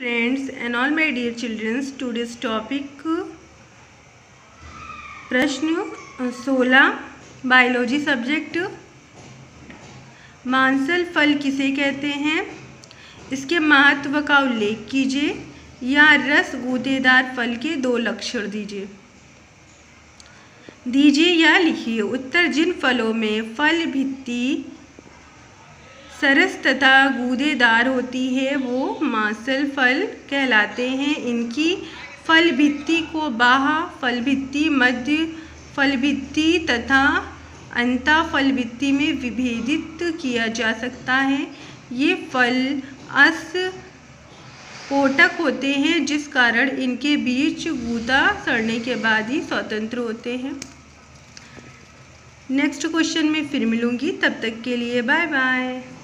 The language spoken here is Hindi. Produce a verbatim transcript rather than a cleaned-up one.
friends and all my dear children, today's topic प्रश्न सोलह बायोलॉजी सब्जेक्ट। मांसल फल किसे कहते हैं? इसके महत्व का उल्लेख कीजिए या रस गूदेदार फल के दो लक्षण दीजिए दीजिए या लिखिए। उत्तर, जिन फलों में फल भित्ति सरस तथा गूदेदार होती है वो मांसल फल कहलाते हैं। इनकी फल भित्ति को बाह्य फल भित्ति, मध्य फल भित्ति तथा अंतः फल भित्ति में विभेदित किया जा सकता है। ये फल अस्फोटक होते हैं जिस कारण इनके बीज गूदा सड़ने के बाद ही स्वतंत्र होते हैं। नेक्स्ट क्वेश्चन में फिर मिलूंगी, तब तक के लिए बाय बाय।